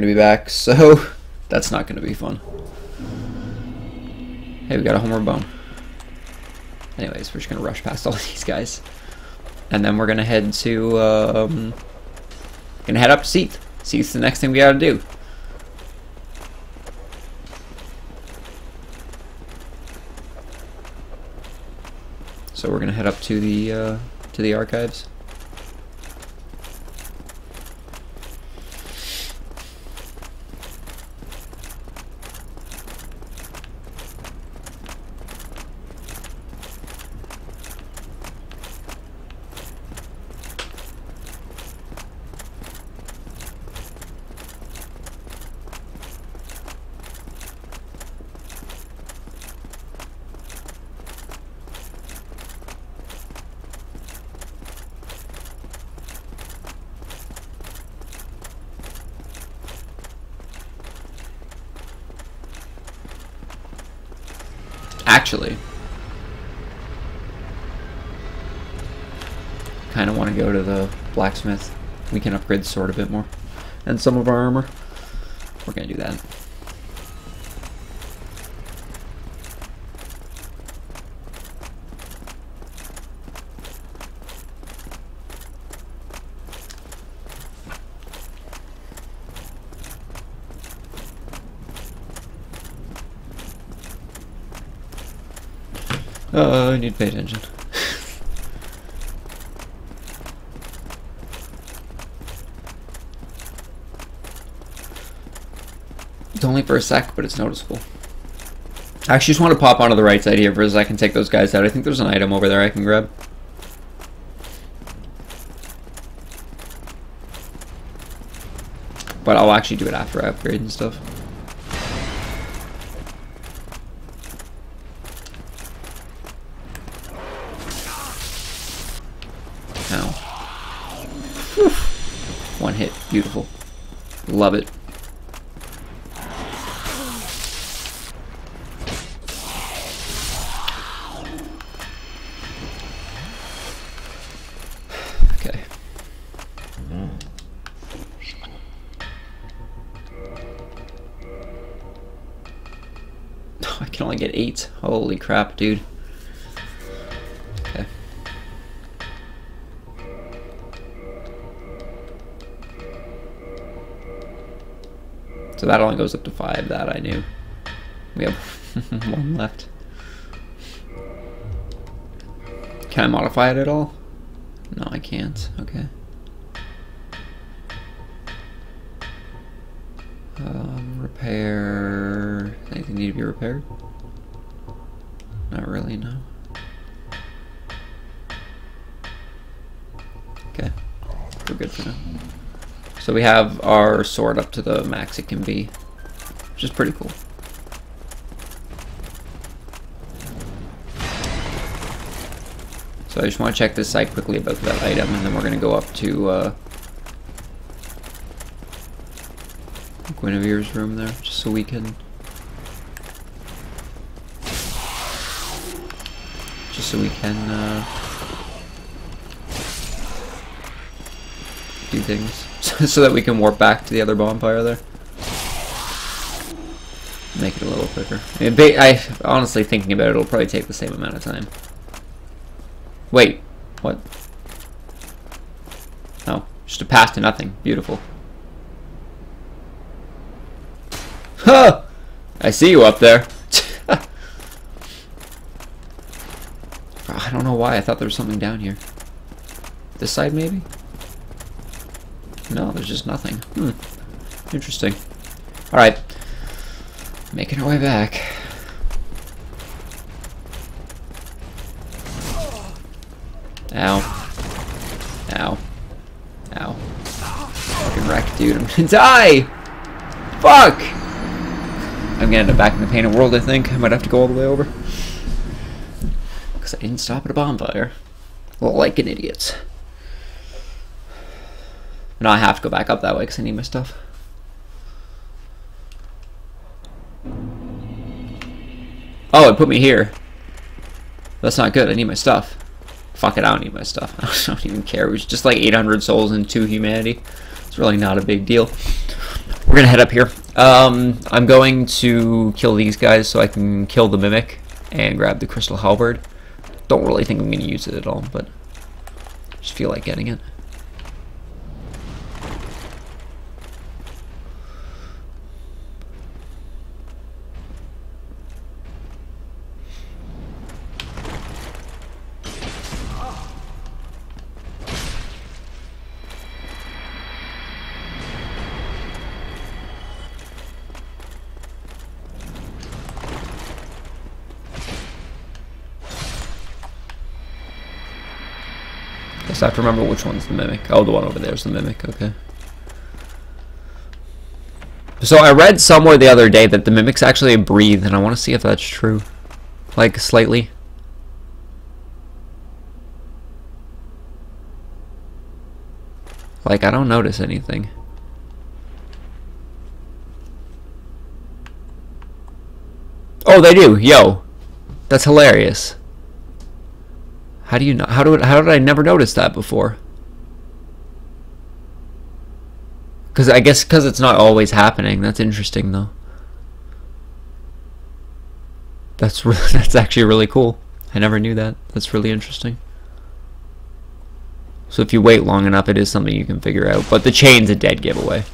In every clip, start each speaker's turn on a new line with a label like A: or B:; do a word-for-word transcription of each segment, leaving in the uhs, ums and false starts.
A: to be back, so that's not going to be fun. Hey, we got a homeward bone. Anyways, we're just going to rush past all these guys. And then we're going to head to, um... going to head up to Seath. Seath's the next thing we got to do. So we're going to head up to the, uh, to the archives. Actually, kind of want to go to the blacksmith. We can upgrade the sword a bit more and some of our armor. We're gonna do that. Uh, I need to pay attention. It's only for a sec, but it's noticeable. I actually just want to pop onto the right side here for a sec and take those guys out. I think there's an item over there I can grab. But I'll actually do it after I upgrade and stuff. One hit. Beautiful. Love it. Okay. I can only get eight. Holy crap, dude. Okay. So that only goes up to five, that I knew. We have one left. Can I modify it at all? No, I can't. Okay. Um, repair... Anything need to be repaired? Not really, no. Okay. We're good for now. So we have our sword up to the max it can be, which is pretty cool. So I just want to check this site quickly about that item, and then we're going to go up to uh, Guinevere's room there, just so we can... Just so we can uh, do things. So that we can warp back to the other bonfire there. Make it a little quicker. I, honestly, thinking about it, it'll probably take the same amount of time. Wait, what? Oh, just a path to nothing. Beautiful. Huh! I see you up there. I don't know why. I thought there was something down here. This side, maybe? No, there's just nothing. Hmm. Interesting. Alright. Making our way back. Ow. Ow. Ow. Fucking wrecked, dude. I'm gonna die! Fuck! I'm gonna end up back in the painted world, I think. I might have to go all the way over. Because I didn't stop at a bonfire. Like an idiot. No, I have to go back up that way because I need my stuff. Oh, it put me here. That's not good. I need my stuff. Fuck it, I don't need my stuff. I don't even care. It was just like eight hundred souls and two humanity. It's really not a big deal. We're gonna head up here. Um, I'm going to kill these guys so I can kill the Mimic and grab the Crystal Halberd. Don't really think I'm gonna use it at all, but just feel like getting it. Guess I have to remember which one's the Mimic. Oh, the one over there is the Mimic, okay. So I read somewhere the other day that the Mimics actually breathe, and I want to see if that's true. Like, slightly. Like, I don't notice anything. Oh, they do! Yo! That's hilarious. How do you know? How do how did I never notice that before? Because I guess because it's not always happening. That's interesting though. That's really, that's actually really cool. I never knew that. That's really interesting. So if you wait long enough, it is something you can figure out. But the chain's a dead giveaway.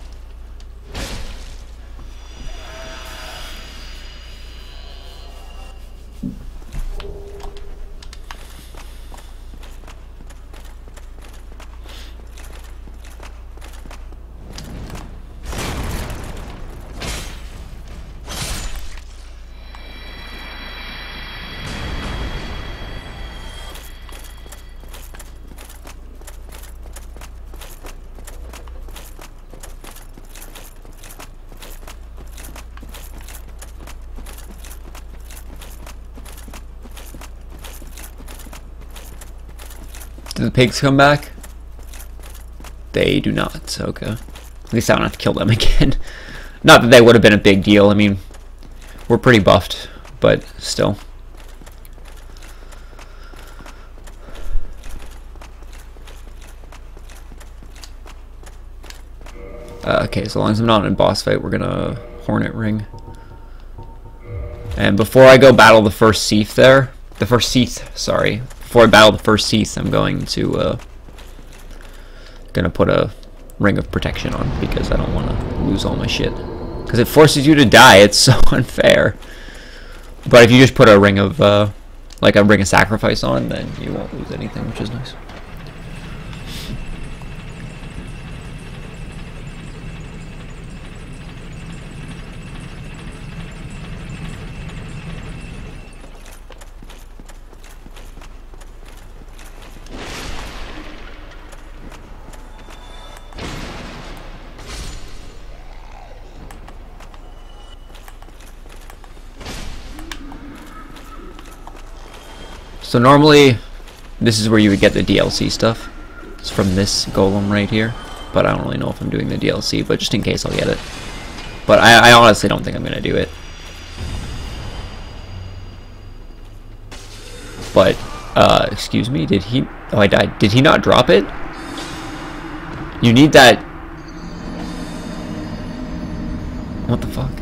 A: Do the pigs come back? They do not, okay. At least I don't have to kill them again. Not that they would have been a big deal, I mean, we're pretty buffed, but still. Uh, okay, so long as I'm not in a boss fight, we're gonna Hornet Ring. And before I go battle the first Seath there, the first Seath, sorry, before I battle the first Seath, I'm going to, uh, gonna put a Ring of Protection on, because I don't want to lose all my shit. Because it forces you to die, it's so unfair. But if you just put a Ring of, uh, like a Ring of Sacrifice on, then you won't lose anything, which is nice. So normally, this is where you would get the D L C stuff. It's from this golem right here. But I don't really know if I'm doing the D L C, but just in case I'll get it. But I, I honestly don't think I'm going to do it. But, uh, excuse me, did he... Oh, I died. Did he not drop it? You need that... What the fuck?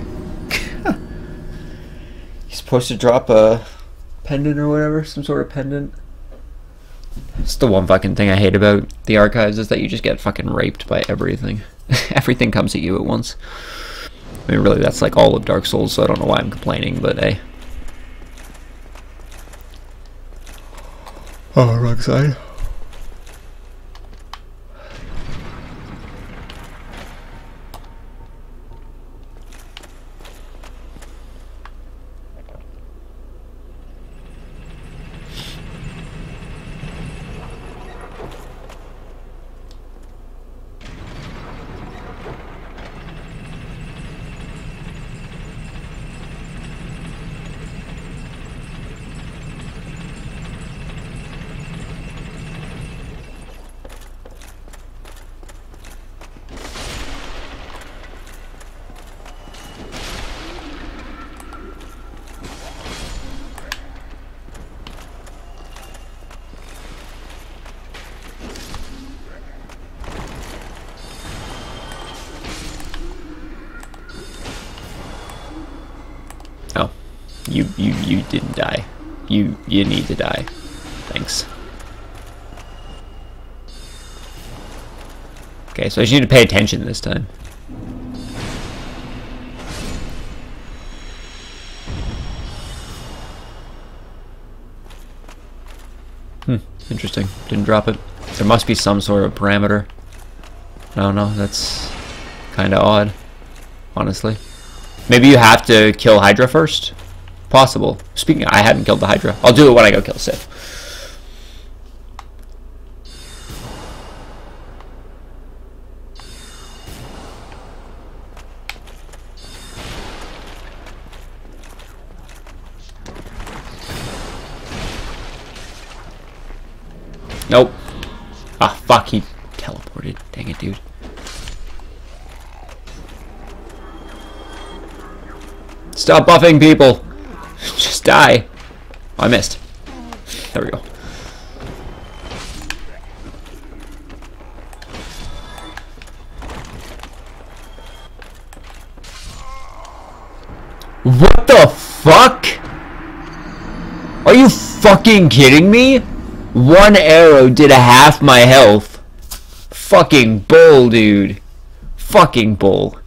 A: He's supposed to drop a... pendant or whatever, some sort of pendant. It's the one fucking thing I hate about the archives, is that you just get fucking raped by everything. Everything comes at you at once. I mean, really, that's like all of Dark Souls, so I don't know why I'm complaining, but hey. Oh, wrong side. You you you didn't die. You you need to die. Thanks. Okay, so I just need to pay attention this time. Hmm, interesting. Didn't drop it. There must be some sort of parameter. I don't know, that's kind of odd, honestly. Maybe you have to kill Hydra first? Possible. Speaking of, I hadn't killed the Hydra. I'll do it when I go kill Sif. Nope. Ah, fuck, he teleported. Dang it, dude. Stop buffing people! Just die. Oh, I missed. There we go. What the fuck? Are you fucking kidding me? One arrow did a half my health. Fucking bull, dude. Fucking bull.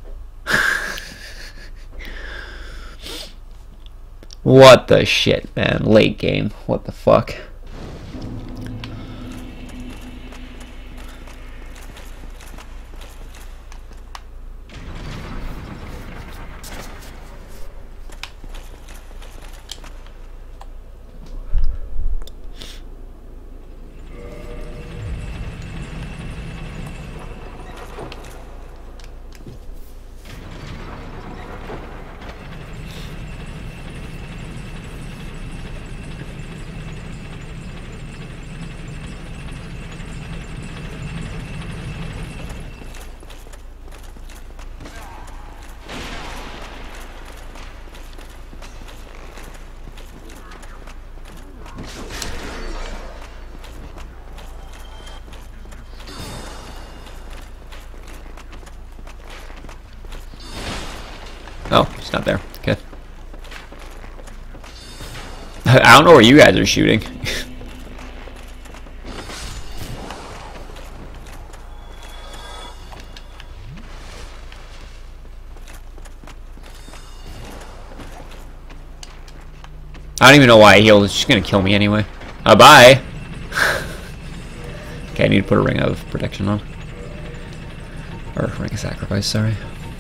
A: What the shit, man. Late game. What the fuck? Oh, he's not there. Okay. I don't know where you guys are shooting. I don't even know why I healed. It's just gonna kill me anyway. Uh, bye. Okay, I need to put a ring of protection on. Or ring of sacrifice, sorry.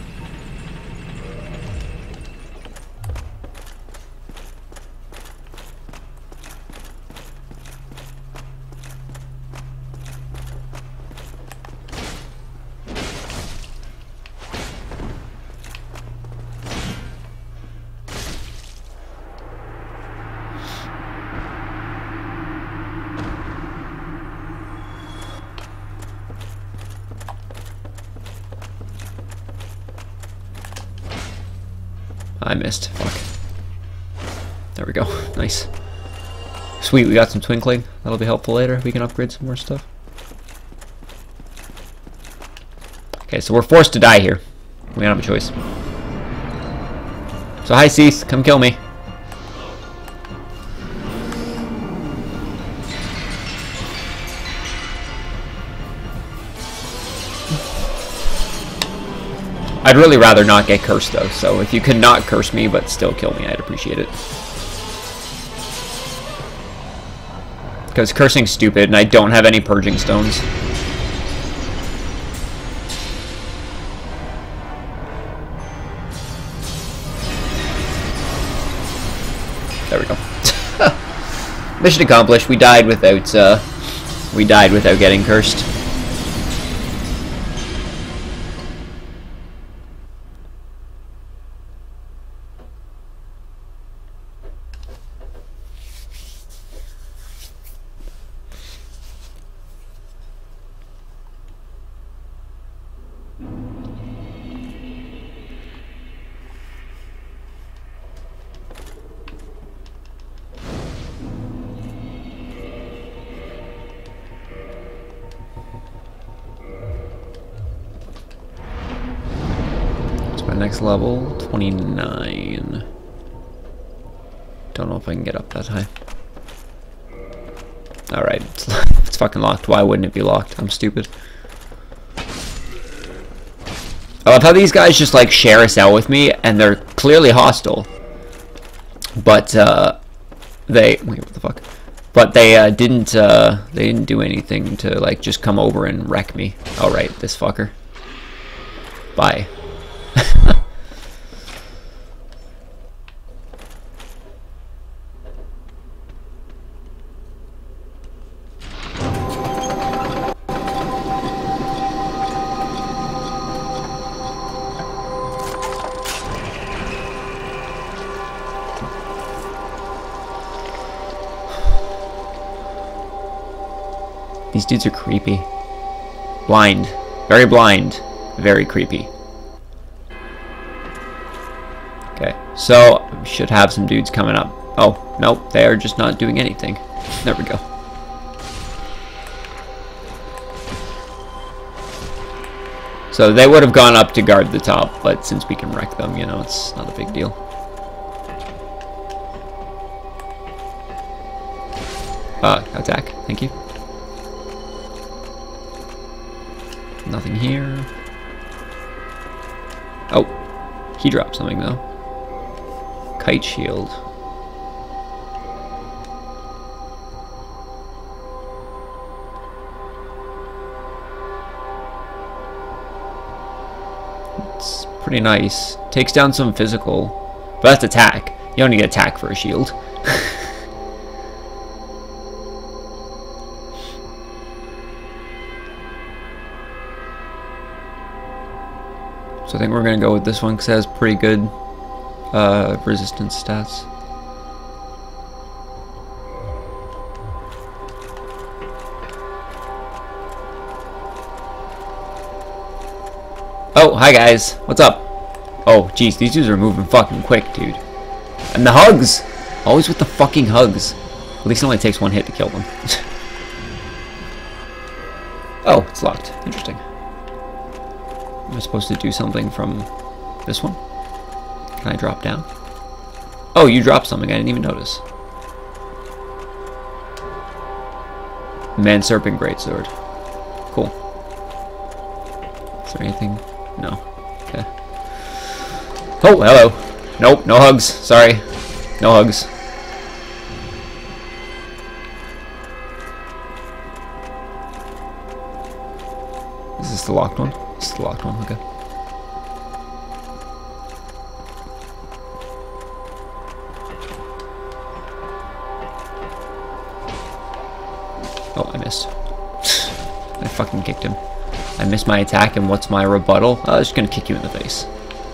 A: I missed. Fuck. There we go. Nice. Sweet, we got some twinkling. That'll be helpful later. We can upgrade some more stuff. Okay, so we're forced to die here. We don't have a choice. So hi, Cease. Come kill me. I'd really rather not get cursed though, so if you could not curse me but still kill me, I'd appreciate it. Because cursing's stupid and I don't have any purging stones. There we go. Mission accomplished. We died without uh we died without getting cursed. Next level, twenty-nine. Don't know if I can get up that high. Alright, it's, it's fucking locked. Why wouldn't it be locked? I'm stupid. I love how these guys just like share a cell with me, and they're clearly hostile. But uh, they wait, what the fuck? But they uh, didn't. Uh, they didn't do anything to like just come over and wreck me. All right, this fucker. Bye. These dudes are creepy. Blind. Very blind. Very creepy. Okay, so we should have some dudes coming up. Oh, nope, they are just not doing anything. There we go. So they would have gone up to guard the top, but since we can wreck them, you know, it's not a big deal. Uh, attack. Thank you. Nothing here. Oh, he dropped something though. Kite shield. It's pretty nice. Takes down some physical, but that's attack. You don't need attack for a shield. So I think we're going to go with this one because it has pretty good uh, resistance stats. Oh, hi guys. What's up? Oh, jeez, these dudes are moving fucking quick, dude. And the hugs! Always with the fucking hugs. At least it only takes one hit to kill them. Oh, it's locked. Interesting. Am I supposed to do something from this one? Can I drop down? Oh, you dropped something. I didn't even notice. Man Serpent Greatsword. Cool. Is there anything? No. Okay. Oh, hello. Nope, no hugs. Sorry. No hugs. Is this the locked one? It's the locked one, okay. Oh, I missed. I fucking kicked him. I missed my attack, and what's my rebuttal? I was just gonna kick you in the face.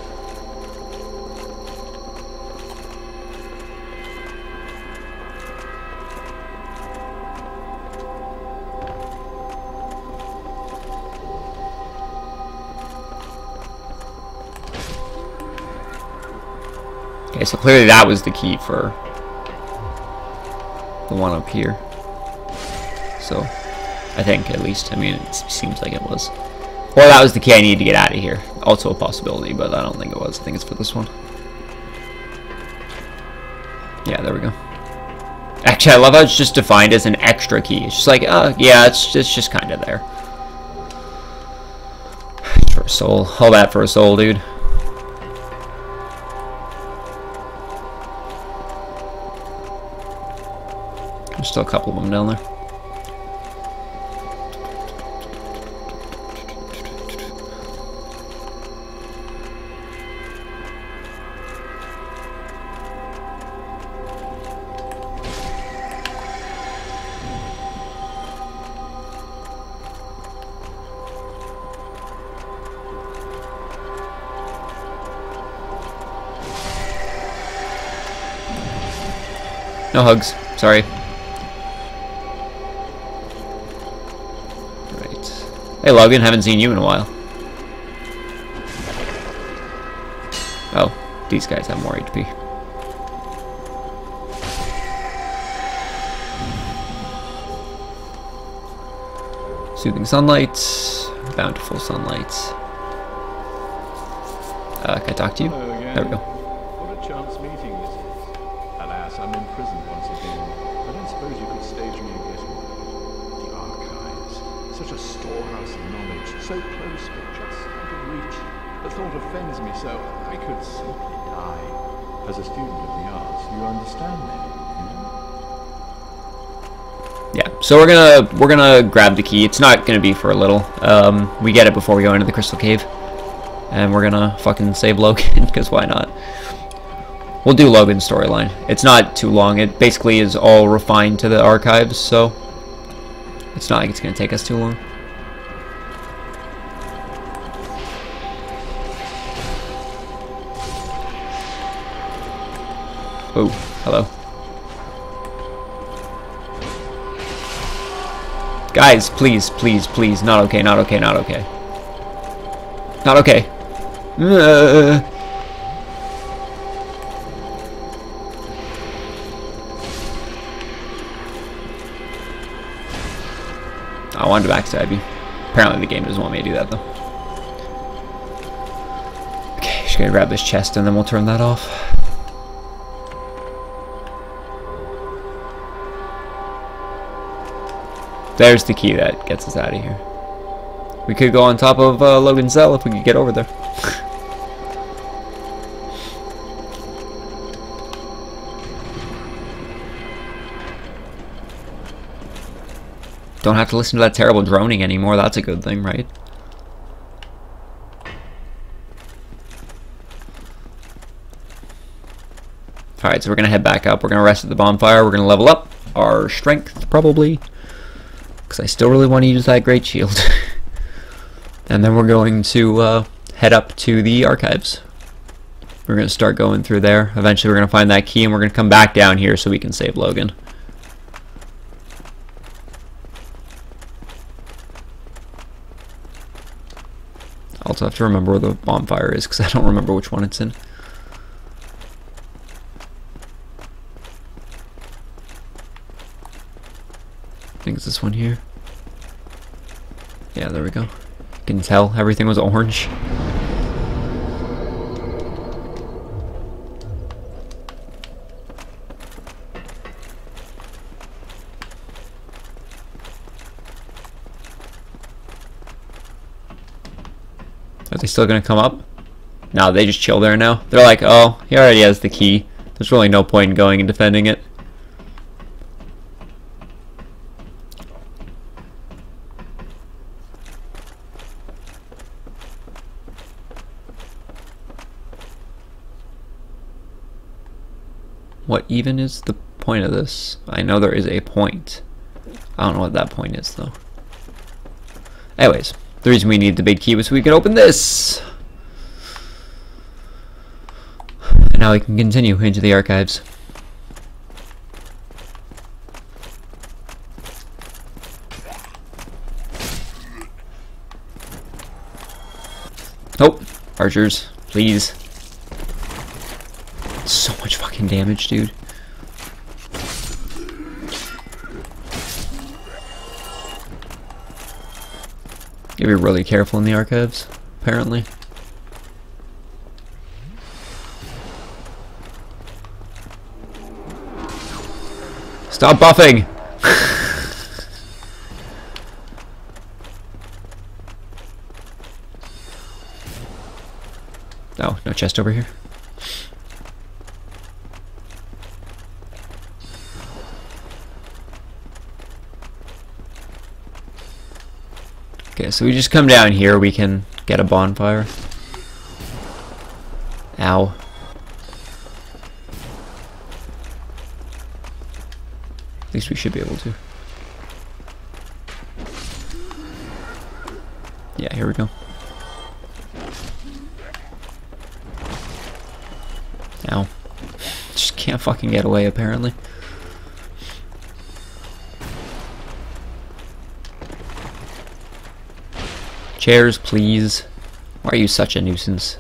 A: Okay, so clearly that was the key for the one up here. So, I think, at least. I mean, it seems like it was. Or that was the key I needed to get out of here. Also a possibility, but I don't think it was. I think it's for this one. Yeah, there we go. Actually, I love how it's just defined as an extra key. It's just like, uh, yeah, it's just, it's just kind of there. For a soul. All that for a soul, dude. There's still a couple of them down there. No hugs. Sorry. Hey Logan, haven't seen you in a while. Oh, these guys have more H P. Soothing sunlight, bountiful sunlight. Uh, can I talk to you?
B: Hello again.
A: There we go.
B: What a chance meeting this is. Alas, I'm imprisoned once again, I don't suppose you could stage me a getaway. The archives, such a storehouse of knowledge, so close but just out of reach. The thought offends me so. I could simply die. As a student of the arts, you understand me, you know?
A: Yeah, so we're gonna we're gonna grab the key. It's not gonna be for a little. Um, we get it before we go into the Crystal Cave, and we're gonna fucking save Logan because why not? We'll do Logan's storyline. It's not too long. It basically is all refined to the archives, so it's not like it's gonna take us too long. Oh, hello. Guys, please, please, please. Not okay, not okay, not okay. Not okay. Uh. I wanted to backstab you. Apparently the game doesn't want me to do that, though. Okay, just gonna grab this chest and then we'll turn that off. There's the key that gets us out of here. We could go on top of uh, Logan's cell if we could get over there. Don't have to listen to that terrible droning anymore. That's a good thing, right? Alright, so we're going to head back up. We're going to rest at the bonfire. We're going to level up our strength, probably. Because I still really want to use that great shield. And then we're going to uh, head up to the archives. We're going to start going through there. Eventually we're going to find that key and we're going to come back down here so we can save Logan. I also have to remember where the bonfire is because I don't remember which one it's in. I think it's this one here. Yeah, there we go. You can tell everything was orange. Are they still gonna come up? No, they just chill there now. They're like, oh, he already has the key. There's really no point in going and defending it. What even is the point of this? I know there is a point. I don't know what that point is, though. Anyways, the reason we need the big key was so we can open this! And now we can continue into the archives. Oh, archers, please. So much fucking damage, dude. You gotta be really careful in the archives, apparently. Stop buffing! Oh, no chest over here. Okay, so we just come down here, we can get a bonfire. Ow. At least we should be able to. Yeah, here we go. Ow. Just can't fucking get away, apparently. Chairs, please. Why are you such a nuisance?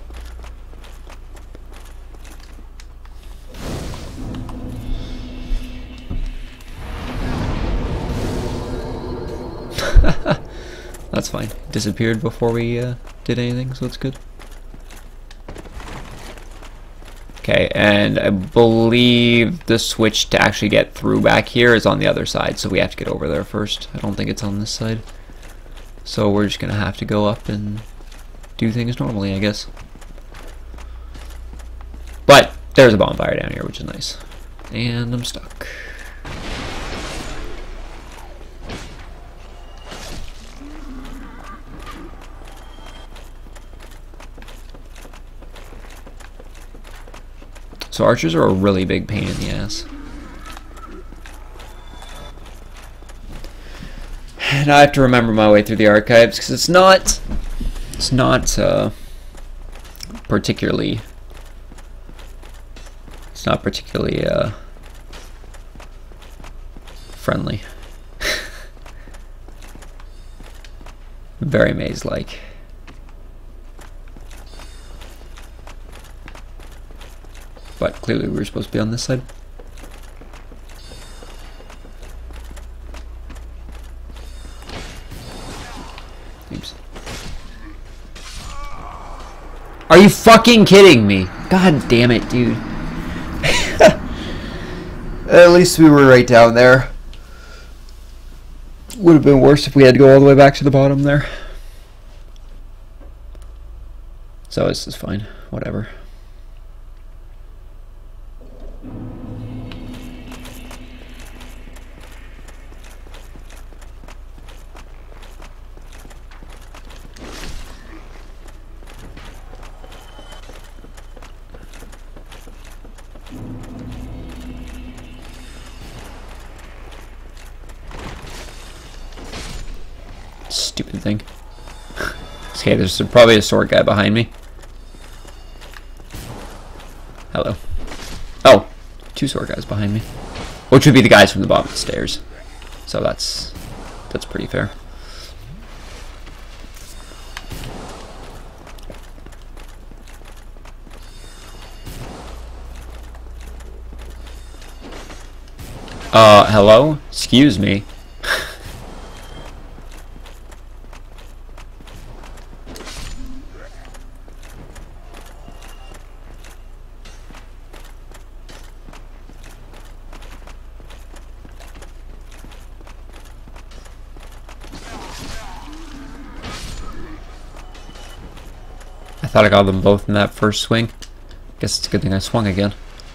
A: That's fine. Disappeared before we uh, did anything, so it's good. Okay, and I believe the switch to actually get through back here is on the other side, so we have to get over there first. I don't think it's on this side. So we're just gonna have to go up and do things normally, I guess. But there's a bonfire down here, which is nice. And I'm stuck. So archers are a really big pain in the ass. And I have to remember my way through the archives because it's not, it's not uh, particularly, it's not particularly uh, friendly. Very maze-like. But clearly we were supposed to be on this side. Oops. Are you fucking kidding me? God damn it, dude. At least we were right down there. Would have been worse if we had to go all the way back to the bottom there. So this is fine. Whatever. Stupid thing. Okay, there's probably a sword guy behind me. Hello. Oh, two sword guys behind me. Which would be the guys from the bottom of the stairs. So that's that's pretty fair. Uh, hello? Excuse me. I thought I got them both in that first swing. Guess it's a good thing I swung again.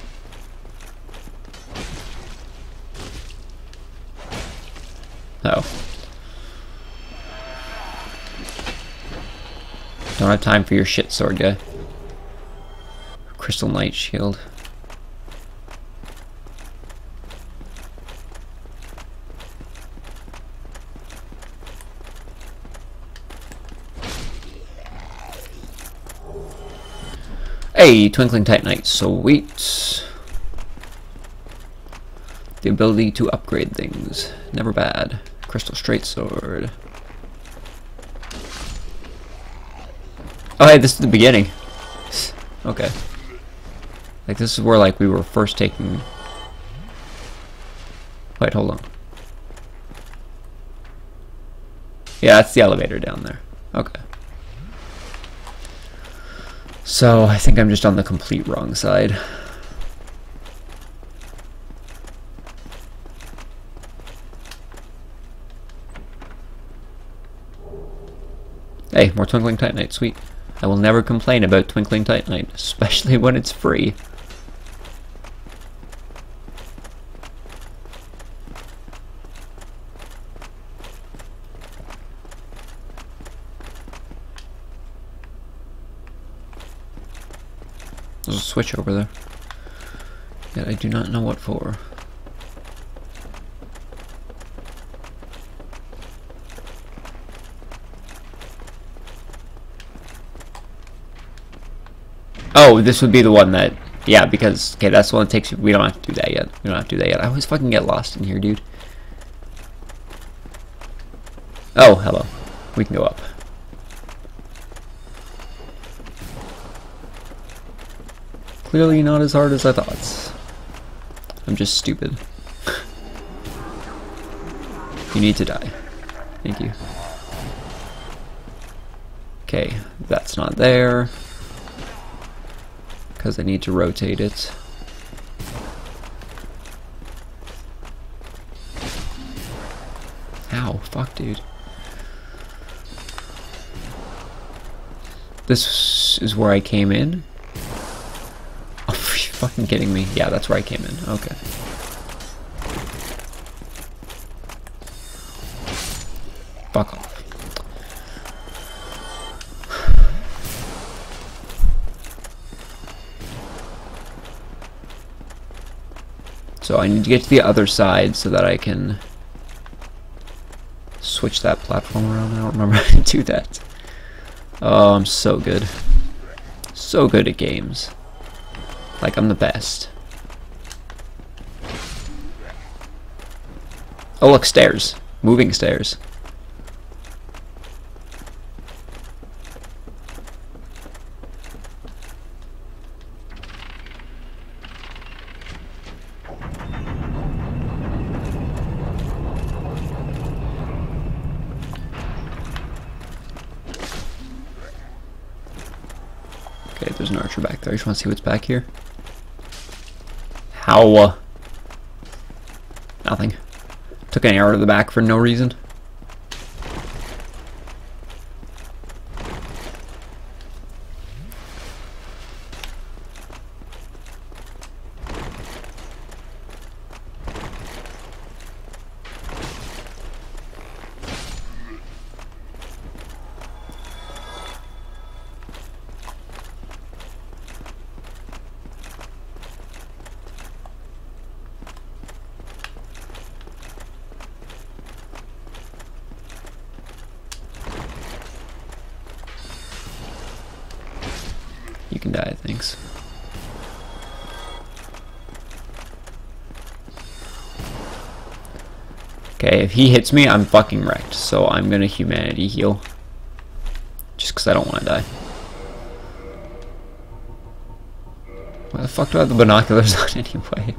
A: Oh. Don't have time for your shit, sword guy. Crystal Knight shield. Hey, Twinkling Titanite, sweet. The ability to upgrade things, never bad. Crystal Straight Sword. Oh hey, this is the beginning. Okay. Like this is where like we were first taking... Wait, hold on. Yeah, that's the elevator down there. Okay. So, I think I'm just on the complete wrong side. Hey, more Twinkling Titanite, sweet. I will never complain about Twinkling Titanite, especially when it's free. There's a switch over there. Yet I do not know what for. Oh, this would be the one that... Yeah, because... Okay, that's the one that takes you... We don't have to do that yet. We don't have to do that yet. I always fucking get lost in here, dude. Oh, hello. We can go up. Clearly not as hard as I thought. I'm just stupid. You need to die. Thank you. Okay, that's not there. because I need to rotate it. Ow, fuck, dude. This is where I came in? Oh, are you fucking kidding me? Yeah, that's where I came in. Okay. Fuck off. So I need to get to the other side so that I can switch that platform around. I don't remember how to do that. Oh, I'm so good. So good at games. Like, I'm the best. Oh, look, stairs. Moving stairs. Okay, there's an archer back there. I just want to see what's back here. How? Uh, nothing. Took an arrow to the back for no reason. You can die, thanks. Okay, if he hits me, I'm fucking wrecked. So I'm gonna humanity heal. Just because I don't want to die. Why the fuck do I have the binoculars on anyway?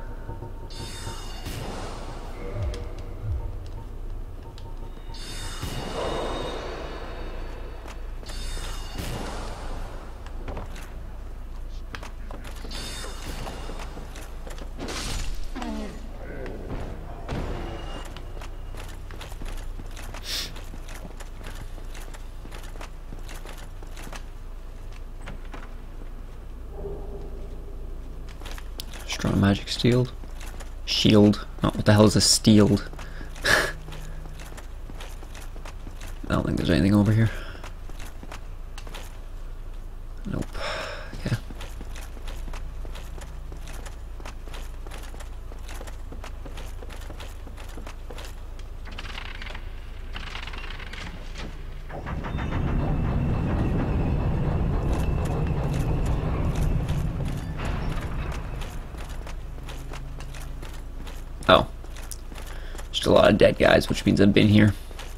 A: Strong magic shield. Shield. Oh, what the hell is a shield? I don't think there's anything over here. Nope. Okay. Oh. Just a lot of dead guys, which means I've been here.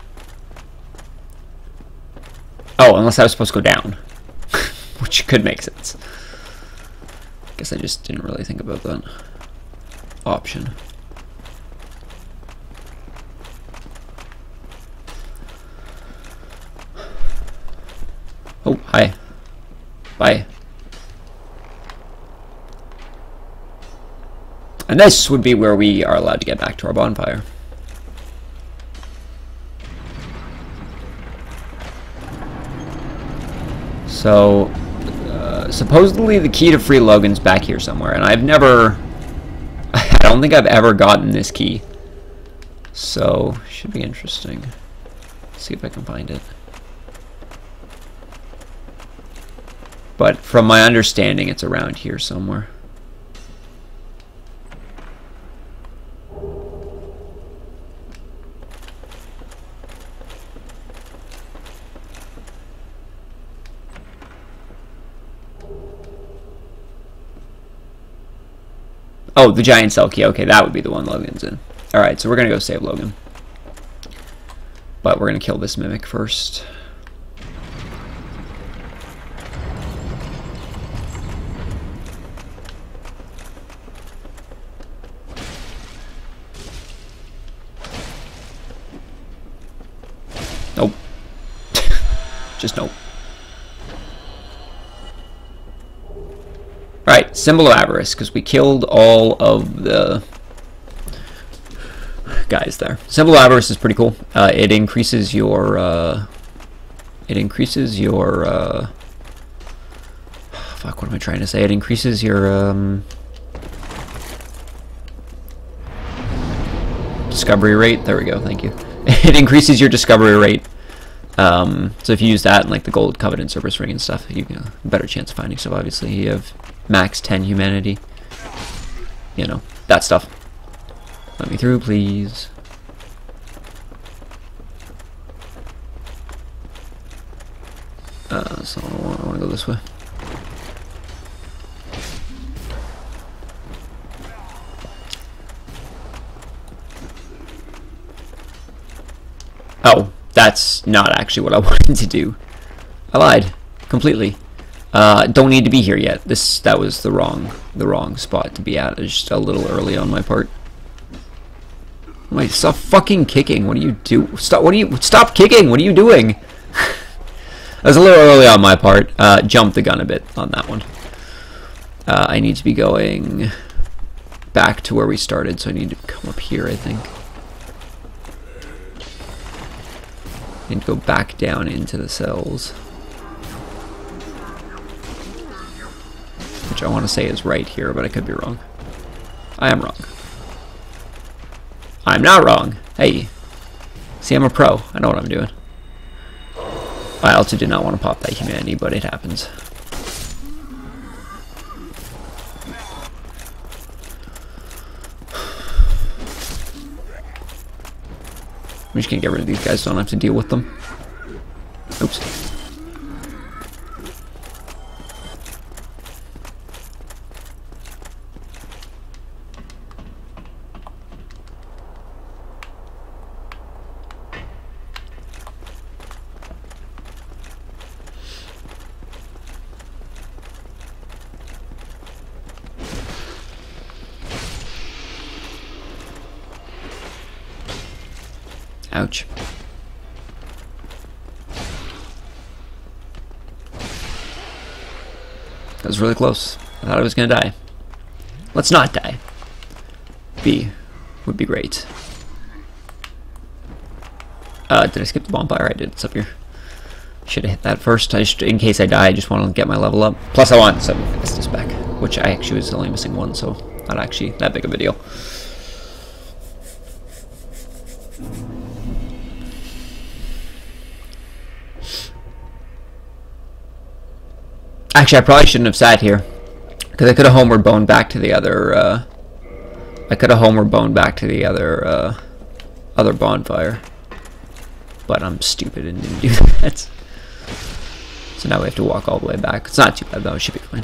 A: Oh, unless I was supposed to go down. Which could make sense. Guess I just didn't really think about that option. Oh, hi. Bye. And this would be where we are allowed to get back to our bonfire. So, uh, supposedly the key to free Logan's back here somewhere, and I've never... I don't think I've ever gotten this key. So, should be interesting. Let's see if I can find it. But from my understanding, it's around here somewhere. Oh, the giant cell key. Okay, that would be the one Logan's in. Alright, so we're going to go save Logan. But we're going to kill this mimic first. Nope. Just nope. Alright, Symbol of Avarice, because we killed all of the guys there. Symbol of Avarice is pretty cool. Uh, it increases your... Uh, it increases your... Uh, fuck, what am I trying to say? It increases your... Um, discovery rate. There we go, thank you. It increases your discovery rate. Um, so if you use that in like the Gold Covenant Service Ring and stuff, you have a better chance of finding stuff, obviously. You have max ten humanity. You know, that stuff. Let me through, please. Uh, so I want, I want to go this way. Oh, that's not actually what I wanted to do. I lied completely. Uh, don't need to be here yet. This that was the wrong the wrong spot to be at. It's just a little early on my part. Wait, stop fucking kicking. What do you do? Stop. What do you stop kicking? What are you doing? That was a little early on my part. Uh, jumped the gun a bit on that one. Uh, I need to be going back to where we started, so I need to come up here, I think. I need to go back down into the cells. Which I want to say is right here, but I could be wrong. I am wrong. I'm not wrong. Hey. See, I'm a pro. I know what I'm doing. I also did not want to pop that humanity, but it happens. I'm just gonna get rid of these guys so I don't have to deal with them. Oops. Ouch. That was really close. I thought I was gonna die. Let's not die. B would be great. Uh, did I skip the bonfire? I did. It's up here. Should have hit that first. I just, in case I die, I just want to get my level up. Plus, I want some Estus back, which I actually was only missing one, so not actually that big of a deal. Actually, I probably shouldn't have sat here, because I could have homeward boned back to the other. Uh, I could have homeward boned back to the other uh, other bonfire, but I'm stupid and didn't do that. So now we have to walk all the way back. It's not too bad though. It should be fine.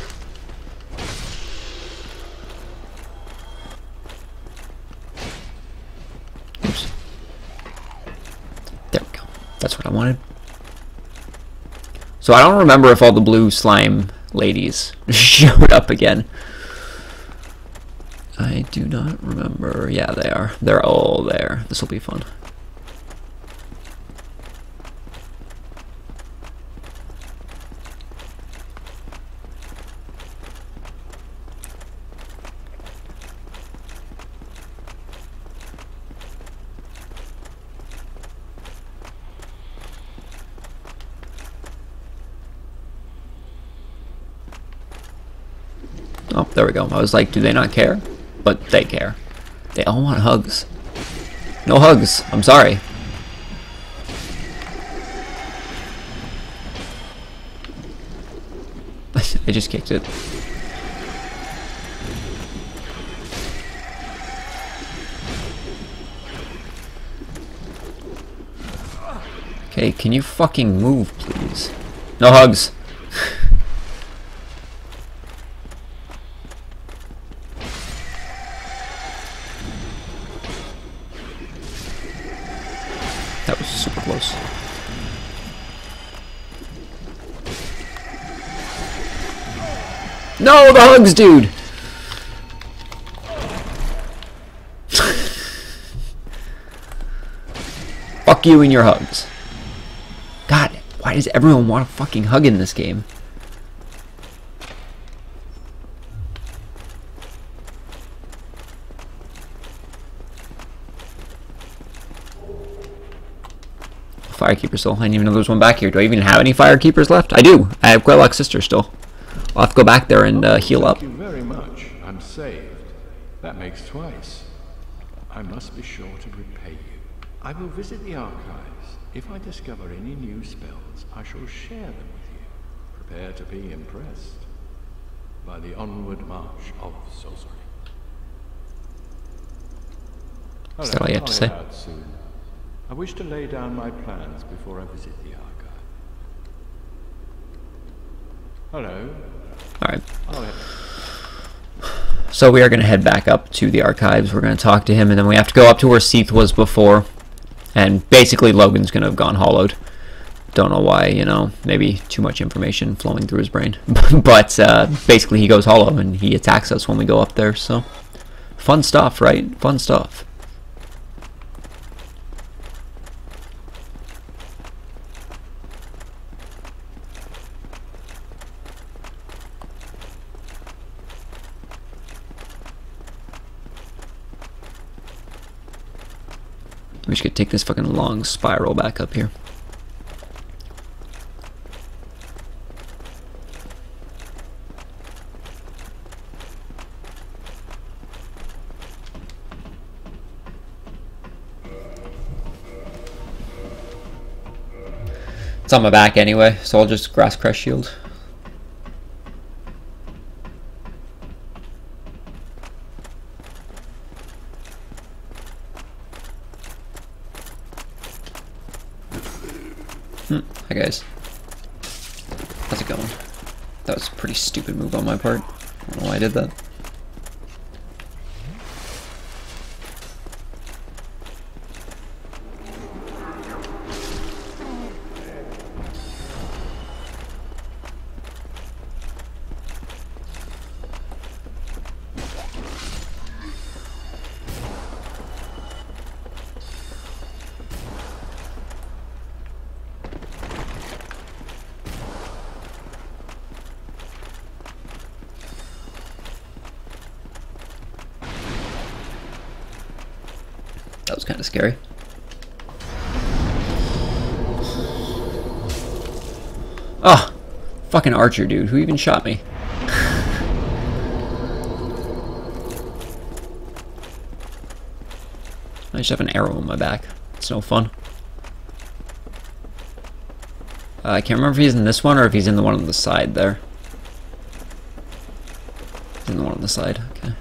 A: Oops. There we go. That's what I wanted. So I don't remember if all the blue slime ladies showed up again. I do not remember. Yeah, they are. They're all there. This will be fun. Oh, there we go. I was like, do they not care? But they care. They all want hugs. No hugs. I'm sorry. I just kicked it. Okay, can you fucking move, please? No hugs. That was super close. No, the hugs, dude! Fuck you and your hugs. God, why does everyone want a fucking hug in this game? Firekeeper still. I didn't even know there was one back here. Do I even have any Firekeepers left? I do. I have Greylock's sister still. I'll have to go back there and uh, heal up.
B: Thank you very much. I'm saved. That makes twice. I must be sure to repay you. I will visit the archives. If I discover any new spells, I shall share them with you. Prepare to be impressed by the onward march of sorcery.
A: Is that all you have to say?
B: Soon. I wish to lay down my plans before I visit the archive. Hello.
A: Alright.
B: I'll head.
A: So we are going to head back up to the archives. We're going to talk to him, and then we have to go up to where Seath was before. And basically Logan's going to have gone hollowed. Don't know why, you know, maybe too much information flowing through his brain. But uh, basically he goes hollow and he attacks us when we go up there, so fun stuff, right? Fun stuff. We should take this fucking long spiral back up here. It's on my back anyway, so I'll just Grass Crest Shield. Hmm. Hi guys. How's it going? That was a pretty stupid move on my part. I don't know why I did that. That was kind of scary. Oh, fucking archer dude. Who even shot me? I just have an arrow in my back. It's no fun. Uh, I can't remember if he's in this one or if he's in the one on the side there. He's in the one on the side. Okay.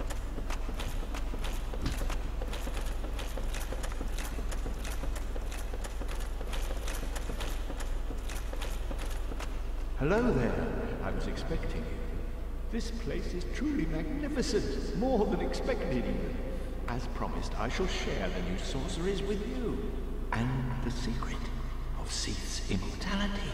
B: Hello there. I was expecting you. This place is truly magnificent, more than expected even. As promised, I shall share the new sorceries with you, and the secret of Seath's immortality.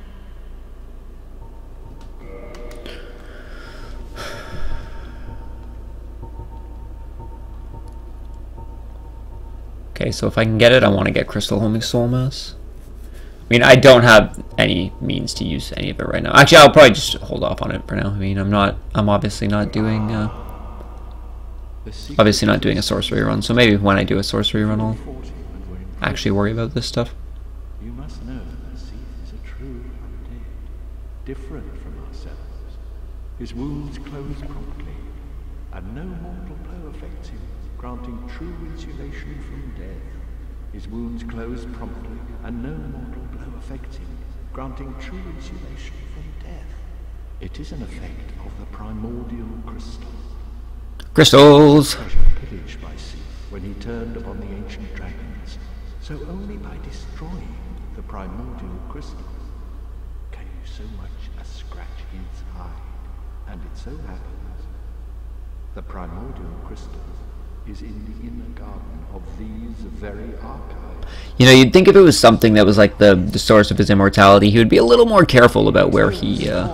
A: Okay, so if I can get it, I want to get Crystal Homing Soul Mass. I mean, I don't have any means to use any of it right now. Actually, I'll probably just hold off on it for now. I mean, I'm not, I'm obviously not doing, uh, obviously not doing a sorcery run. So maybe when I do a sorcery run, I'll actually worry about this stuff.
B: You must know that Seath is a true undead, different from ourselves. His wounds close promptly, and no mortal blow affects him, granting true insulation from death. His wounds close promptly, and no mortal blow affects him, granting true insulation from death. It is an effect of the primordial crystal.
A: Crystals!
B: Treasure pillaged by Seath when he turned upon the ancient dragons. So only by destroying the primordial crystal can you so much as scratch his hide. And it so happens, the primordial crystal is in the inner garden of these very archives.
A: You know, you'd think if it was something that was like the, the source of his immortality, he would be a little more careful about where he, uh...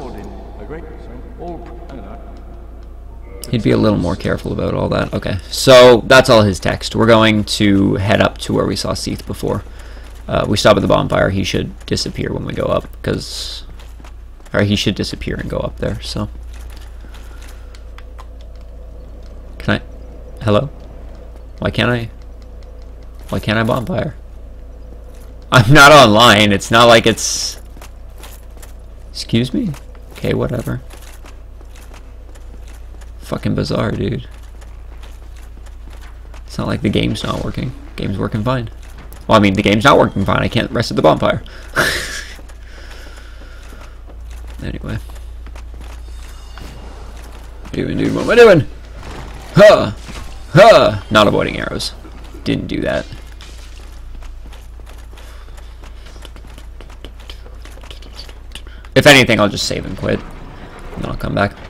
A: he'd be a little more careful about all that. Okay, so that's all his text. We're going to head up to where we saw Seath before. Uh, we stop at the bonfire. He should disappear when we go up, because... Or he should disappear and go up there, so... Can I... Hello? Why can't I... Why can't I bonfire? I'm not online. It's not like it's... Excuse me? Okay, whatever. Fucking bizarre, dude. It's not like the game's not working. Game's working fine. Well, I mean, the game's not working fine. I can't rest at the bonfire. Anyway. What am I doing, dude? What am I doing? Huh! Huh! Not avoiding arrows. Didn't do that. If anything, I'll just save and quit. And then I'll come back.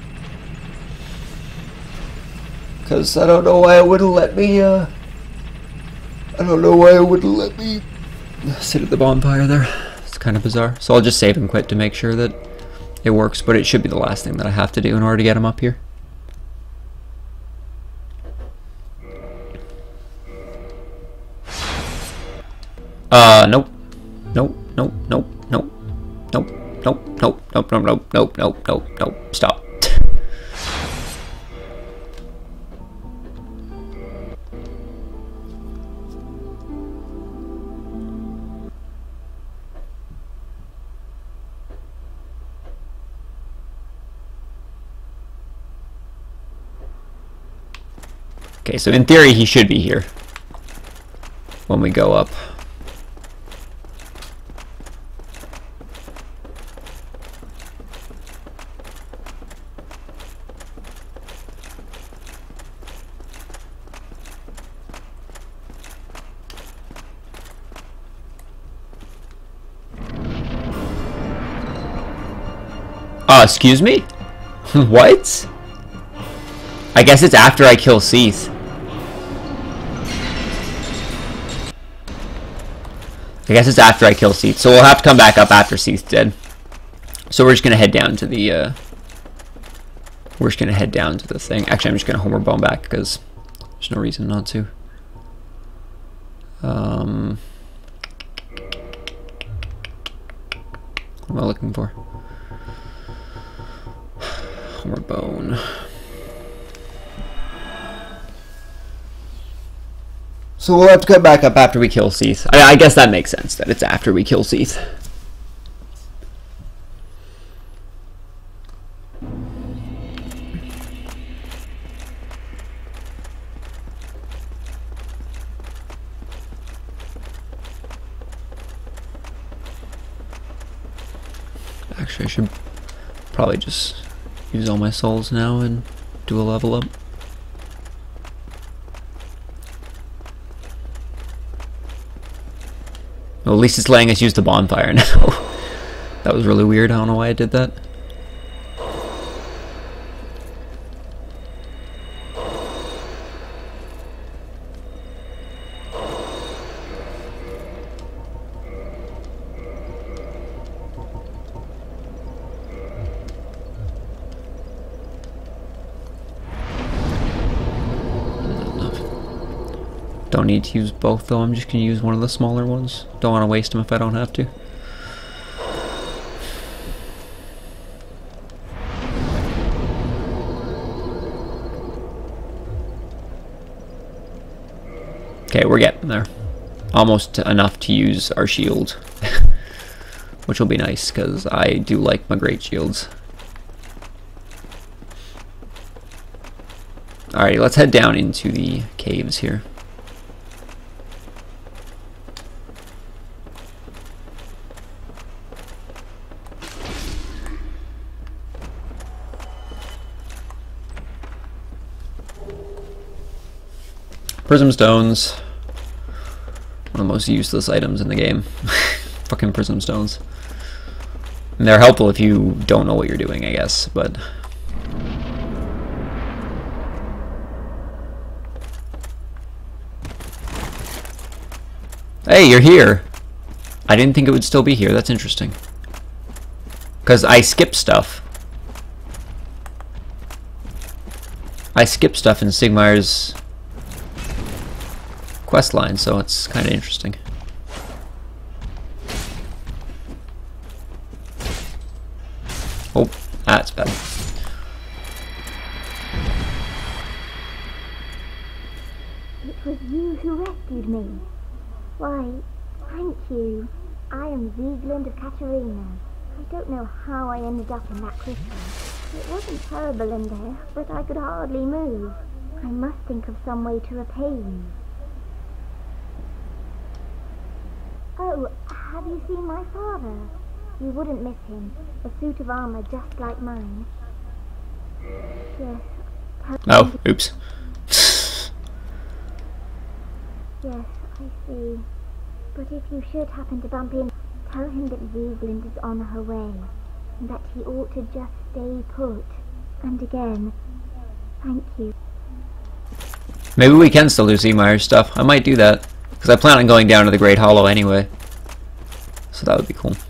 A: Because I don't know why it wouldn't let me, uh... I don't know why it wouldn't let me sit at the bonfire there. It's kind of bizarre. So I'll just save and quit to make sure that it works, but it should be the last thing that I have to do in order to get him up here. Uh, nope. Nope, nope, nope, nope. Nope, nope, nope, nope, nope, nope, nope, nope, nope, nope. Stop. Okay, so in theory he should be here when we go up. Uh, excuse me? What? I guess it's after I kill Seath. I guess it's after I kill Seath, so we'll have to come back up after Seath's dead. So we're just gonna head down to the, uh... We're just gonna head down to the thing. Actually, I'm just gonna Homeward Bone back, because there's no reason not to. Um... What am I looking for? Homeward Bone. So we'll have to come back up after we kill Seath. I, I guess that makes sense, that it's after we kill Seath. Actually, I should probably just use all my souls now and do a level up. Well, at least it's letting us use the bonfire now. That was really weird. I don't know why I did that. Don't need to use both though, I'm just going to use one of the smaller ones. Don't want to waste them if I don't have to. Okay, we're getting there. Almost enough to use our shield. Which will be nice, because I do like my great shields. Alrighty, let's head down into the caves here. Prism stones. One of the most useless items in the game. Fucking prism stones. And they're helpful if you don't know what you're doing, I guess, but... Hey, you're here! I didn't think it would still be here, that's interesting. Because I skip stuff. I skip stuff in Sigmar's quest line, so it's kind of interesting. Oh, that's bad.
C: It was you who rescued me. Why, Thank you. I am Sieglind of Katarina. I don't know how I ended up in that crystal. It wasn't terrible in there, but I could hardly move. I must think of some way to repay you. Oh, have you seen my father? You wouldn't miss him. A suit of armor just like mine. Yes.
A: Oh, oops.
C: Yes, I see. But if you should happen to bump in, tell him that Sieglind is on her way, and that he ought to just stay put. And again, thank you.
A: Maybe we can still do Seemeyer's stuff. I might do that. Because I plan on going down to the Great Hollow anyway. So that would be cool.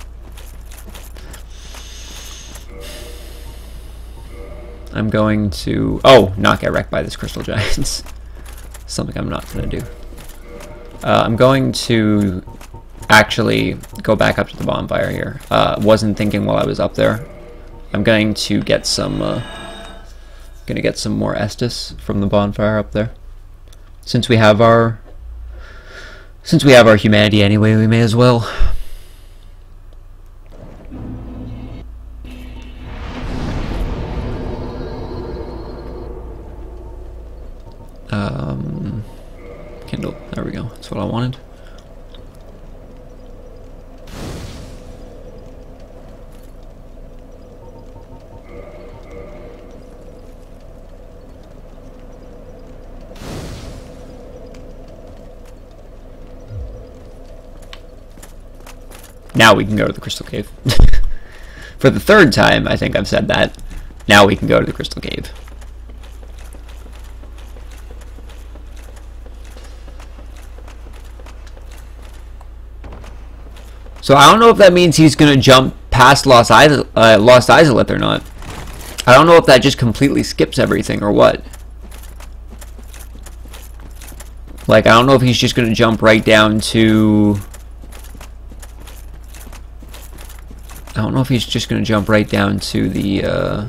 A: I'm going to... Oh, not get wrecked by this Crystal Giants. Something I'm not going to do. Uh, I'm going to actually go back up to the bonfire here. Uh, wasn't thinking while I was up there. I'm going to get some... Uh, gonna get some more Estus from the bonfire up there. Since we have our... Since we have our humanity anyway, we may as well. Um, Kindle. There we go. That's what I wanted. Now we can go to the Crystal Cave. For the third time, I think I've said that. Now we can go to the Crystal Cave. So I don't know if that means he's going to jump past Lost, Is uh, Lost Izalith or not. I don't know if that just completely skips everything or what. Like, I don't know if he's just going to jump right down to... I don't know if he's just going to jump right down to the, uh...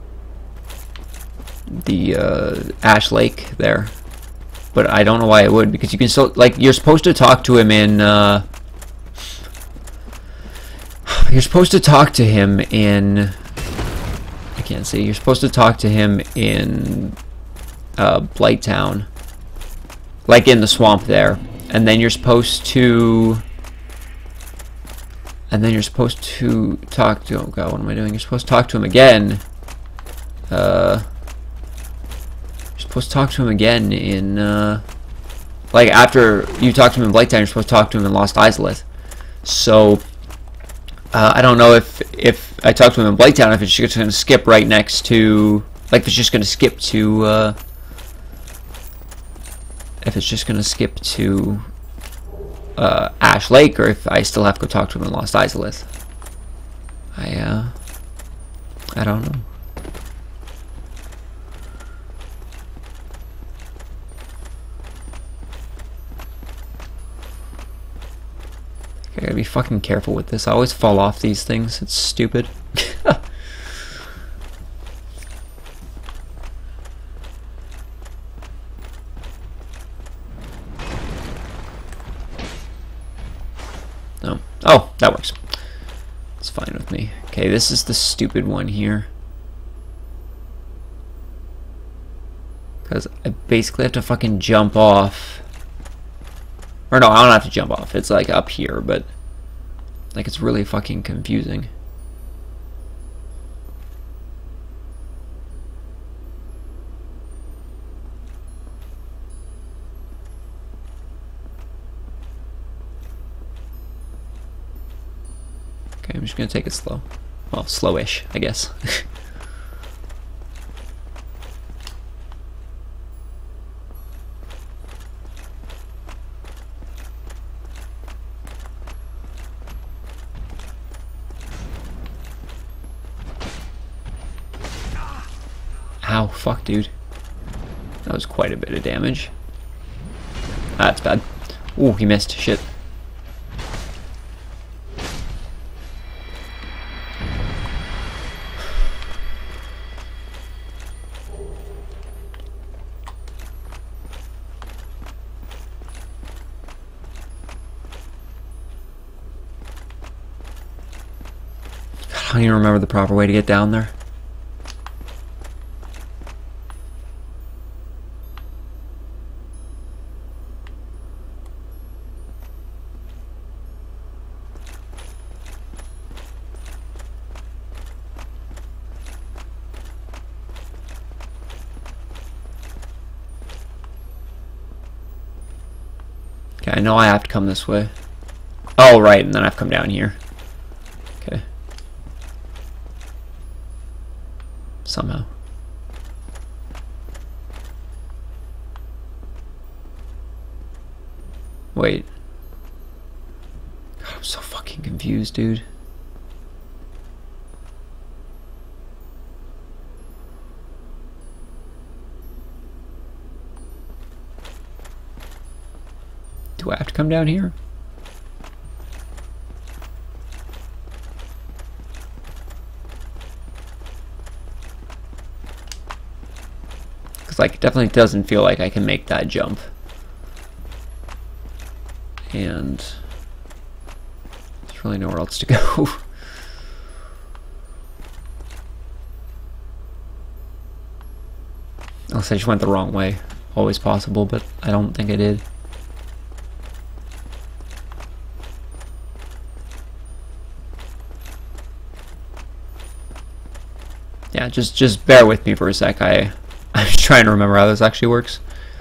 A: the, uh, Ash Lake there. But I don't know why it would, because you can still... Like, you're supposed to talk to him in, uh... You're supposed to talk to him in... I can't see. You're supposed to talk to him in... Uh, Blighttown. Like in the swamp there. And then you're supposed to... And then you're supposed to talk to... Oh god, what am I doing? You're supposed to talk to him again. Uh... You're supposed to talk to him again in... Uh, like, after you talk to him in Blighttown, you're supposed to talk to him in Lost Izalith. So... Uh, I don't know if if I talk to him in Blighttown, if it's just going to skip right next to... Like, if it's just going to skip to... Uh, if it's just going to skip to... Uh, Ash Lake, or if I still have to go talk to him in Lost Izalith. I, uh... I don't know. I gotta be fucking careful with this. I always fall off these things. It's stupid. No. Oh, that works. It's fine with me. Okay, this is the stupid one here. Because I basically have to fucking jump off. Or no, I don't have to jump off. It's like up here, but like it's really fucking confusing. Okay, I'm just gonna take it slow. Well, slowish, I guess. Ow, fuck, dude. That was quite a bit of damage. Ah, that's bad. Ooh, he missed. Shit. don't even remember the proper way to get down there. Okay, I know I have to come this way. Oh, right, and then I have to come down here. Okay. Somehow. Wait. God, I'm so fucking confused, dude. Do I have to come down here? Because, like, it definitely doesn't feel like I can make that jump. And there's really nowhere else to go. Unless I just went the wrong way. Always possible, but I don't think I did. Yeah, just just bear with me for a sec. I I'm just trying to remember how this actually works.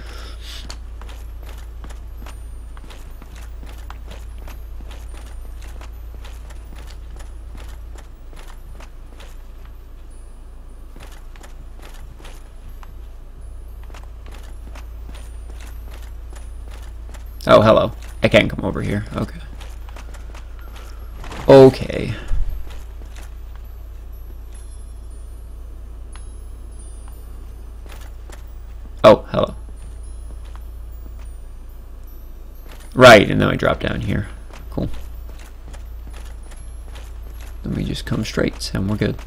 A: Oh, hello. I can't come over here. Okay. Okay. Oh, hello. Right, and then I drop down here. Cool. Then we just come straight, and we're good.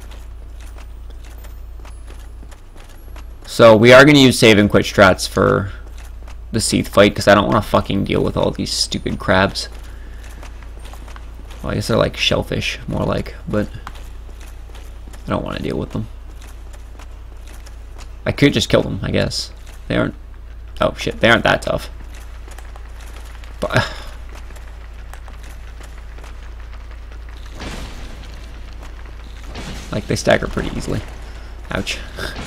A: So, we are going to use save and quit strats for the Seath fight, because I don't want to fucking deal with all these stupid crabs. Well, I guess they're like shellfish, more like, but I don't want to deal with them. I could just kill them, I guess. They aren't... Oh, shit. They aren't that tough. But... Uh, like, they stagger pretty easily. Ouch.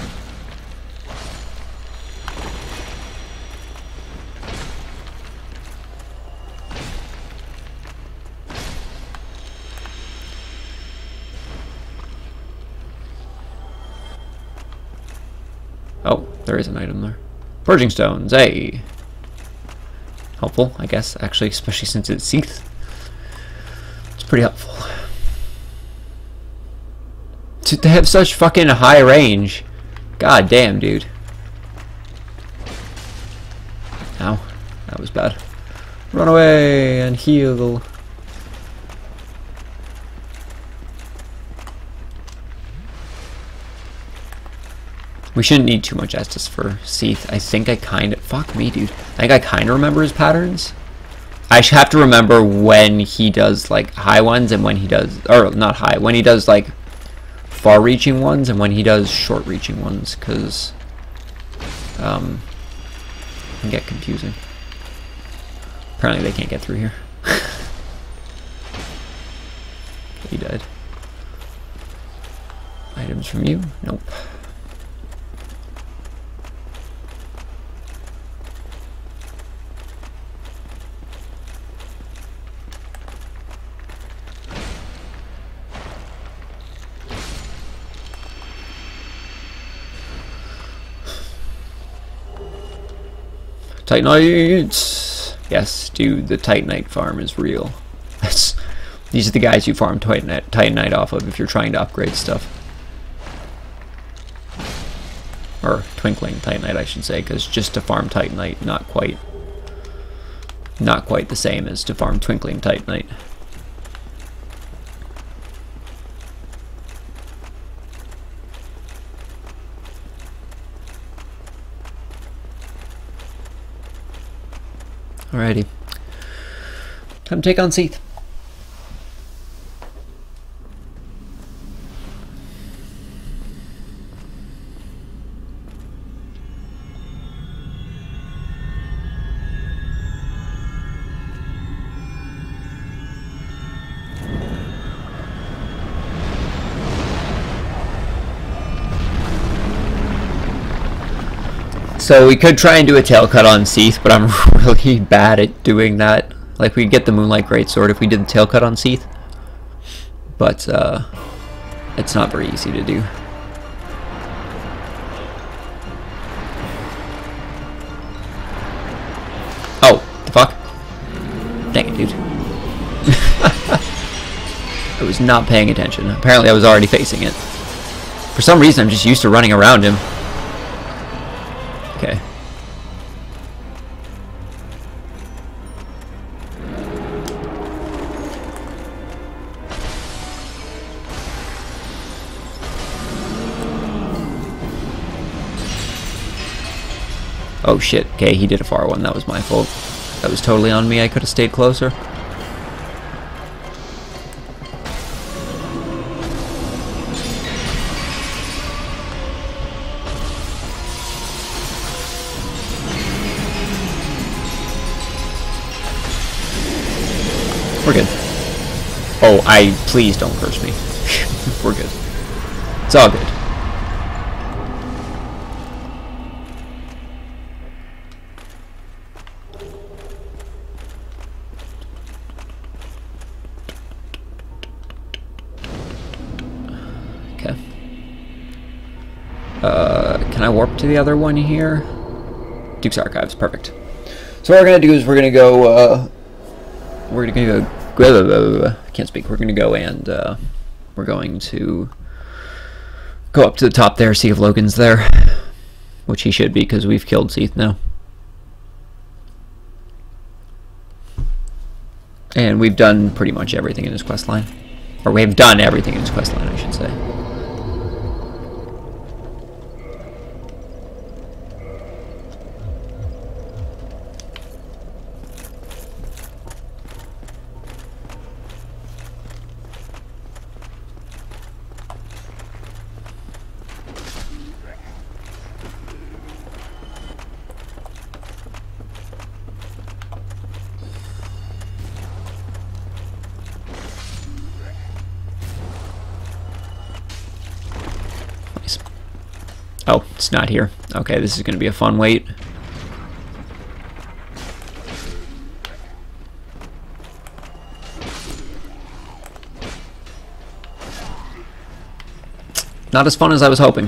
A: Oh, there is an item there. Purging stones, hey! Helpful, I guess, actually, especially since it's Seath. It's pretty helpful. Dude, they have such fucking high range. God damn, dude. Ow, that was bad. Run away and heal. We shouldn't need too much Estus for Seath. I think I kind of... Fuck me, dude. I think I kind of remember his patterns. I should have to remember when he does, like, high ones and when he does... Or, not high. When he does, like, far-reaching ones and when he does short-reaching ones. Because... Um... It can get confusing. Apparently they can't get through here. He died. Items from you? Nope. Titanites! Yes, dude, the Titanite farm is real. That's, these are the guys you farm Titanite, Titanite off of if you're trying to upgrade stuff. Or Twinkling Titanite, I should say, because just to farm Titanite, not quite, not quite the same as to farm Twinkling Titanite. Alrighty. Time to take on Seath. So we could try and do a tail cut on Seath, but I'm really bad at doing that. Like, we'd get the Moonlight Greatsword if we did the tail cut on Seath. But, uh, it's not very easy to do. Oh, the fuck? Dang it, dude. I was not paying attention. Apparently I was already facing it. For some reason, I'm just used to running around him. Okay. Oh shit. Okay, he did a far one. That was my fault. That was totally on me. I could have stayed closer. We're good. Oh, I... Please don't curse me. We're good. It's all good. Okay. Uh, can I warp to the other one here? Duke's Archives. Perfect. So what we're going to do is we're going to go... Uh, We're gonna go. Blah, blah, blah, I can't speak. We're gonna go and uh, we're going to go up to the top there, see if Logan's there, which he should be because we've killed Seath now, and we've done pretty much everything in his quest line, or we've done everything in his quest line, I should say. Oh, it's not here. Okay, this is going to be a fun wait. Not as fun as I was hoping.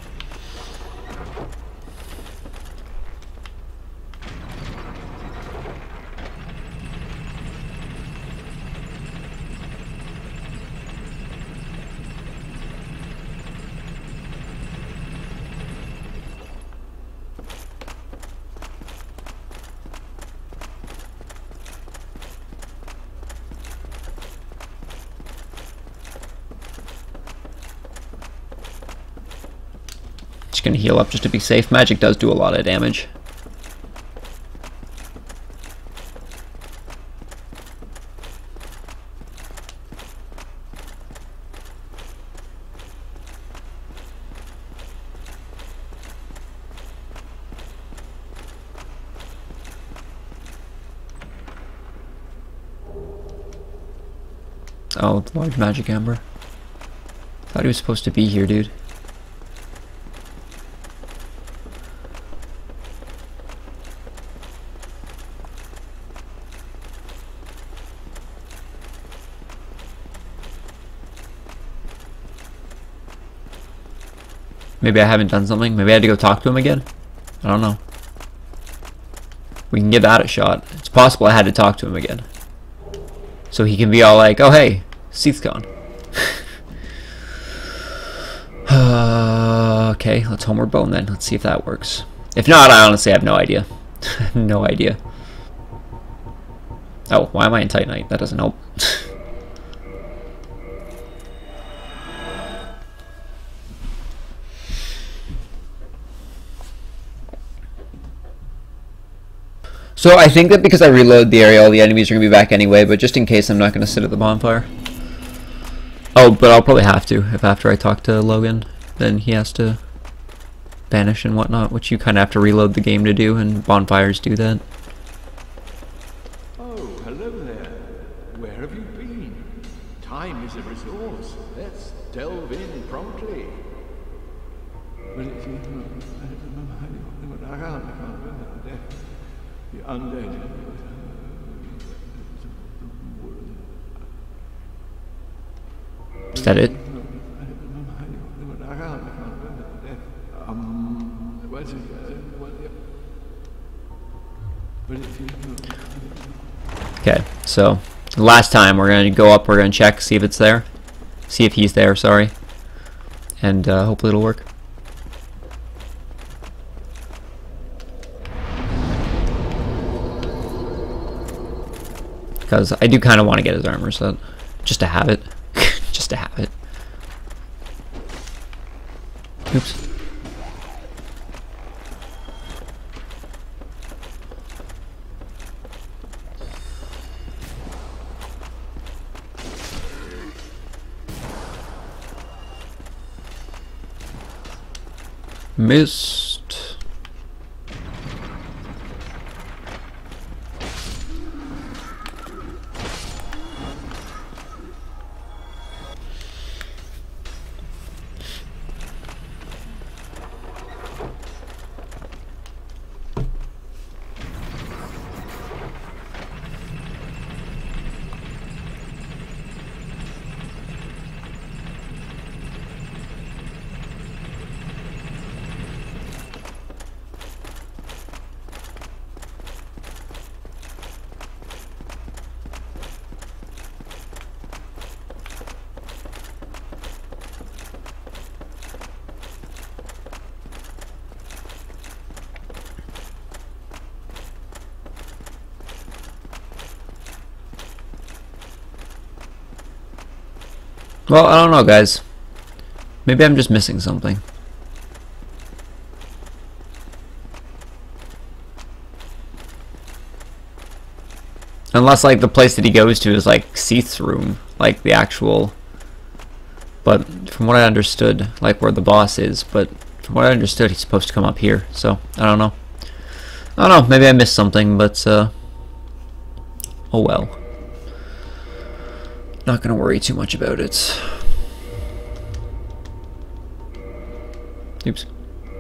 A: Gonna heal up just to be safe. Magic does do a lot of damage. Oh, large magic ember. Thought he was supposed to be here, dude. Maybe I haven't done something. Maybe I had to go talk to him again. I don't know. We can give that a shot. It's possible I had to talk to him again. So he can be all like, oh hey, Seath's gone. uh, okay, let's homeward bone then. Let's see if that works. If not, I honestly have no idea. No idea. Oh, why am I in Titanite? That doesn't help. So I think that because I reload the area, all the enemies are going to be back anyway, but just in case, I'm not going to sit at the bonfire. Oh, but I'll probably have to, if after I talk to Logan, then he has to banish and whatnot, which you kind of have to reload the game to do, and bonfires do that.
B: Oh, hello there. Where have you been? Time is a resource. Let's delve in promptly. undead.
A: Is that it?
B: Um, what's it? What?
A: Okay, so last time we're gonna go up, we're gonna check, see if it's there, see if he's there, sorry, and uh, hopefully it'll work. Because I do kind of want to get his armor set, just to have it, just to have it. Oops. Missed. Well, I don't know, guys. Maybe I'm just missing something. Unless, like, the place that he goes to is, like, Seath's room. Like, the actual... But, from what I understood, like, where the boss is. But, from what I understood, he's supposed to come up here. So, I don't know. I don't know. Maybe I missed something, but, uh... oh well. Not gonna worry too much about it. Oops.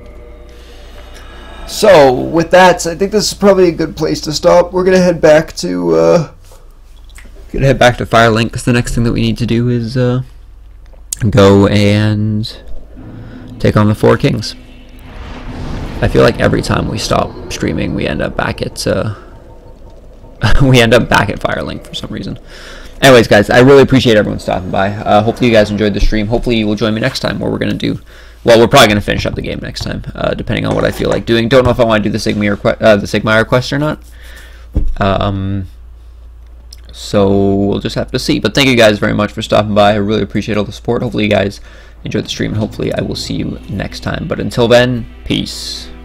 A: So, with that, I think this is probably a good place to stop. We're gonna head back to, uh... Gonna head back to Firelink, because the next thing that we need to do is, uh... go and... take on the Four Kings. I feel like every time we stop streaming, we end up back at, uh... we end up back at Firelink for some reason. Anyways, guys, I really appreciate everyone stopping by. Uh, hopefully you guys enjoyed the stream. Hopefully you will join me next time, where we're going to do... Well, we're probably going to finish up the game next time, uh, depending on what I feel like doing. Don't know if I want to do the Sigmar, uh, the Sigmar quest or not. Um, so we'll just have to see. But thank you guys very much for stopping by. I really appreciate all the support. Hopefully you guys enjoyed the stream, and hopefully I will see you next time. But until then, peace.